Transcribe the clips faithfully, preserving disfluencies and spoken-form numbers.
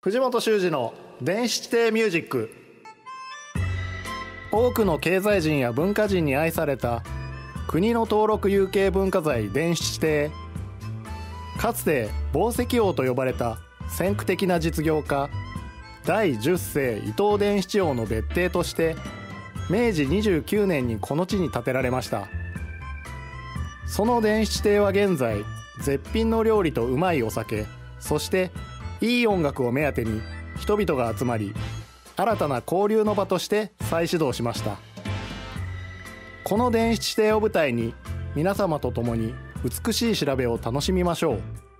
藤本修二の電子地底ミュージック。多くの経済人や文化人に愛された国の登録有形文化財電子地底。かつて宝石王と呼ばれた先駆的な実業家第十世伊藤伝七王の別邸として明治にじゅうきゅうねんにこの地に建てられました。その電子地底は現在、絶品の料理とうまいお酒、そしていい音楽を目当てに人々が集まり、新たな交流の場として再始動しました。この電子地底を舞台に皆様と共に美しい調べを楽しみましょう。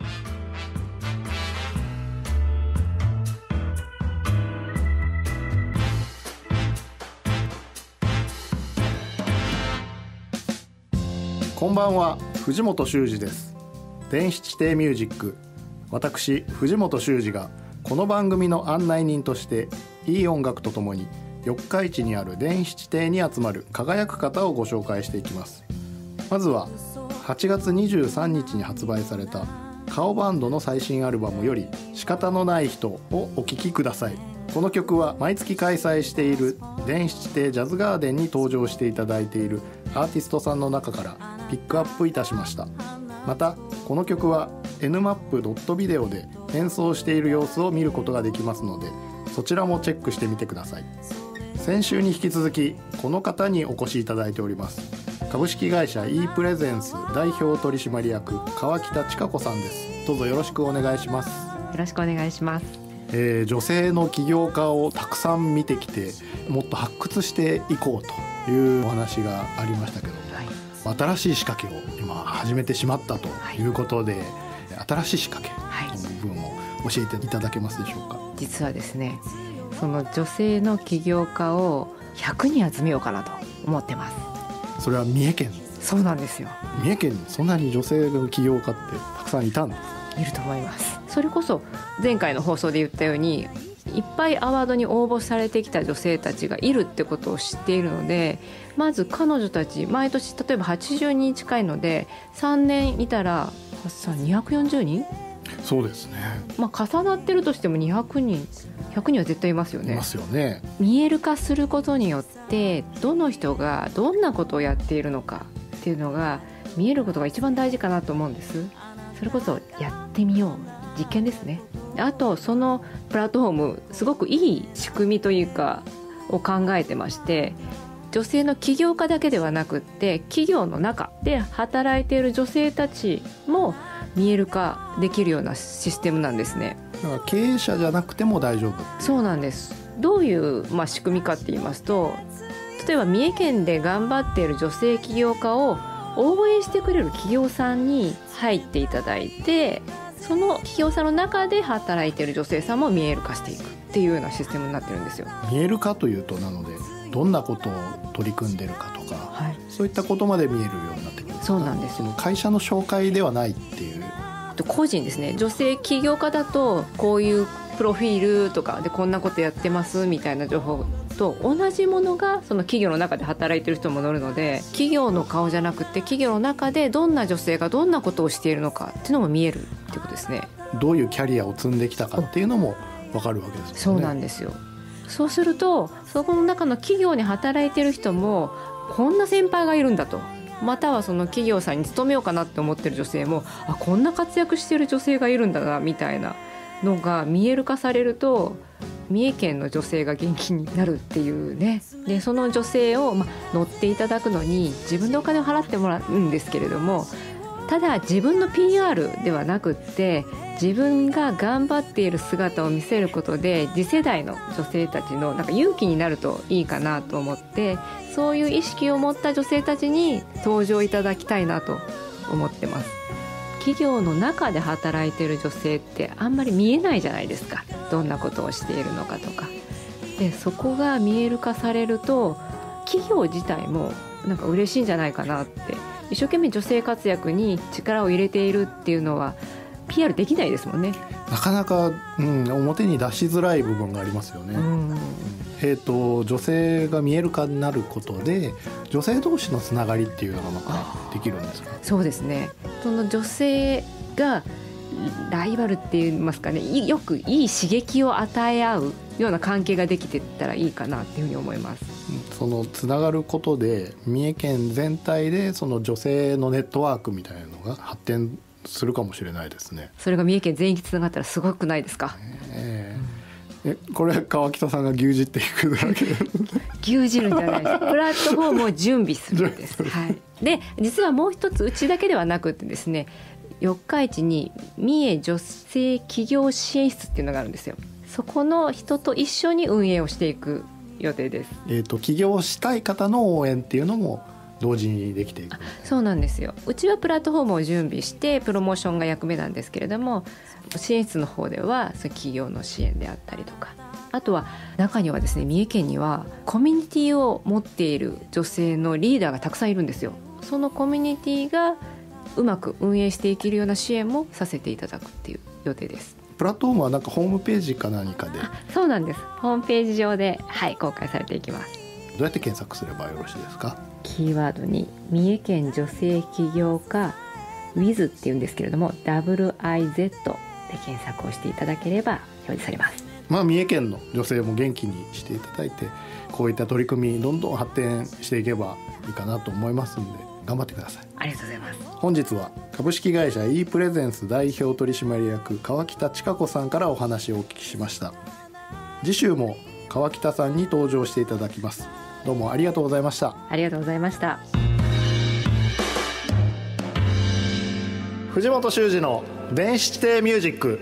こんばんは、藤本修二です。電子地底ミュージック。私藤本修二がこの番組の案内人としていい音楽とともに四日市にある電子地底に集まる輝く方をご紹介していきます。まずははちがつにじゅうさんにちに発売された顔バンドの最新アルバムより仕方のない人をお聴きください。この曲は毎月開催している電子地底ジャズガーデンに登場していただいているアーティストさんの中からピックアップいたしました。またこの曲は エヌマップドットビデオ で演奏している様子を見ることができますので、そちらもチェックしてみてください。先週に引き続きこの方にお越しいただいております。株式会社 e プレゼンス代表取締役川北千佳子さんです。どうぞよろしくお願いします。 よろしくお願いします。 えー、女性の起業家をたくさん見てきて、もっと発掘していこうというお話がありましたけど、はい、新しい仕掛けを今始めてしまったということで、はい、新しい仕掛けの部分を教えていただけますでしょうか。 はい、実はですね、その女性の起業家をひゃくにん集めようかなと思ってます。 それは三重県。 そうなんですよ。 三重県にそんなに女性の起業家ってたくさんいたんですか。 いると思います。それこそ前回の放送で言ったように、いっぱいアワードに応募されてきた女性たちがいるってことを知っているので、まず彼女たち毎年例えばはちじゅうにん近いのでさんねんいたらにひゃくよんじゅうにん。 そうですね、 まあ、重なってるとしてもにひゃくにんひゃくにんは絶対いますよね。 いますよね。 見える化することによってどの人がどんなことをやっているのかっていうのが見えることが一番大事かなと思うんです。それこそやってみよう、実験ですね。あとそのプラットフォームすごくいい仕組みというかを考えてまして、女性の起業家だけではなくって企業の中で働いている女性たちも見える化できるようなシステムなんですね。 だから経営者じゃなくても大丈夫。 そうなんです。どういう、まあ、仕組みかって言いますと、例えば三重県で頑張っている女性起業家を応援してくれる企業さんに入っていただいて、その企業さんの中で働いている女性さんも見える化していくっていうようなシステムになってるんですよ。 見える化というと、なのでどんなことを取り組んでるかとか、はい、そういったことまで見えるようになってくる。 そうなんですよ。 会社の紹介ではないっていう。 個人ですね。女性起業家だとこういうプロフィールとかでこんなことやってますみたいな情報と同じものがその企業の中で働いてる人も載るので、企業の顔じゃなくて企業の中でどんな女性がどんなことをしているのかっていうのも見えるっていうことですね。 どういうキャリアを積んできたかっていうのも分かるわけですよね。 そうなんですよ。そうするとそこの中の企業に働いてる人もこんな先輩がいるんだと、またはその企業さんに勤めようかなって思ってる女性も、あ、こんな活躍してる女性がいるんだなみたいなのが見える化されると、三重県の女性が元気になるっていうね。でその女性を、ま、乗っていただくのに自分でお金を払ってもらうんですけれども、ただ自分の ピーアール ではなくって自分が頑張っている姿を見せることで次世代の女性たちのなんか勇気になるといいかなと思って、そういう意識を持った女性たちに登場いただきたいなと思ってます。企業の中で働いている女性ってあんまり見えないじゃないですか。どんなことをしているのかとかで、そこが見える化されると企業自体もなんか嬉しいんじゃないかなって。一生懸命女性活躍に力を入れているっていうのは ピーアール できないですもんね。 なかなか、うん、表に出しづらい部分がありますよね。うん、えーと、女性が見える化になることで女性同士のつながりっていうのがまたできるんですか。 そうですね。その女性がライバルって言いますかね、よくいい刺激を与え合うような関係ができていったらいいかなっていうふうに思います。 そのつながることで三重県全体でその女性のネットワークみたいなのが発展するかもしれないですね。 それが三重県全域つながったらすごくないですか。 えー、えこれ川北さんが牛耳っていくだけ牛耳るんじゃないです。プラットフォームを準備するんです、はい、で実はもう一つうちだけではなくてですね、四日市に三重女性企業支援室っていうのがあるんですよ。そこの人と一緒に運営をしていく予定です。 えーと、起業したい方の応援っていうのも同時にできていく。 そうなんですよ。うちはプラットフォームを準備してプロモーションが役目なんですけれども、支援室の方ではその企業の支援であったりとか、あとは中にはですね、三重県にはコミュニティを持っている女性のリーダーがたくさんいるんですよ。そのコミュニティがうまく運営していけるような支援もさせていただくっていう予定です。 プラットフォームはなんかホームページか何かで。 そうなんです。ホームページ上で、はい、公開されていきます。 どうやって検索すればよろしいですか？ キーワードに三重県女性起業家 ウィズ っていうんですけれども ダブリューアイゼット で検索をしていただければ表示されます。 まあ、三重県の女性も元気にしていただいて、こういった取り組みどんどん発展していけばいいかなと思いますので頑張ってください。 ありがとうございます。 本日は株式会社 e プレゼンス代表取締役川北千佳子さんからお話をお聞きしました。次週も川北さんに登場していただきます。どうもありがとうございました。 ありがとうございました。 藤本修二の電子地底ミュージック。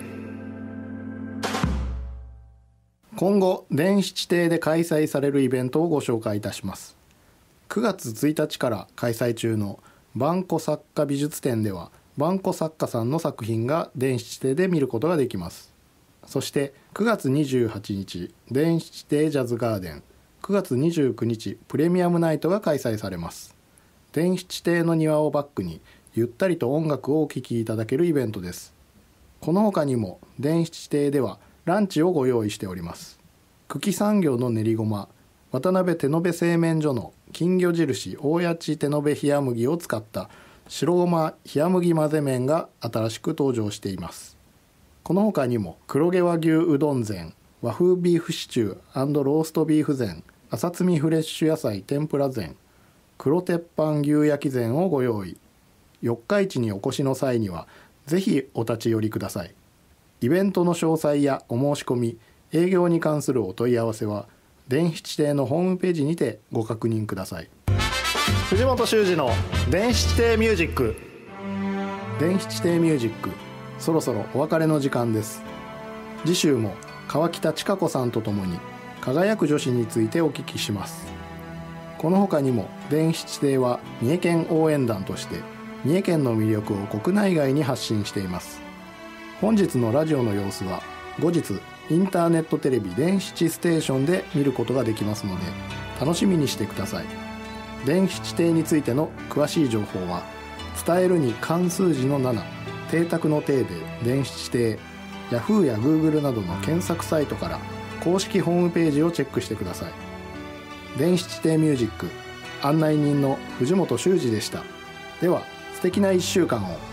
今後電子地底で開催されるイベントをご紹介いたします。くがつついたちから開催中の萬古作家美術展では、萬古作家さんの作品が電子地底で見ることができます。そしてくがつにじゅうはちにち電子地底ジャズガーデン、くがつにじゅうくにちプレミアムナイトが開催されます。電子地底の庭をバックにゆったりと音楽をお聴きいただけるイベントです。この他にも電子地底ではランチをご用意しております。茎産業の練りごま、渡辺手延べ製麺所の金魚印大谷地手延べ冷麦を使った白ごま冷麦混ぜ麺が新しく登場しています。この他にも黒毛和牛うどん膳、和風ビーフシチュー&ローストビーフ膳、朝摘みフレッシュ野菜天ぷら膳、黒鉄板牛焼き膳をご用意。四日市にお越しの際にはぜひお立ち寄りください。イベントの詳細やお申し込み、営業に関するお問い合わせは電子地底のホームページにてご確認ください。藤本修二の電子地底ミュージック。電子地底ミュージック、そろそろお別れの時間です。次週も川北千佳子さんとともに輝く女子についてお聞きします。この他にも電子地底は三重県応援団として三重県の魅力を国内外に発信しています。本日のラジオの様子は後日インターネットテレビ電子地ステーションで見ることができますので楽しみにしてください。電子地底についての詳しい情報は伝えるに漢数字のなな、邸宅の邸で電子地底、Yahoo や Google などの検索サイトから公式ホームページをチェックしてください。電子地底ミュージック案内人の藤本修二でした。では素敵ないっしゅうかんを。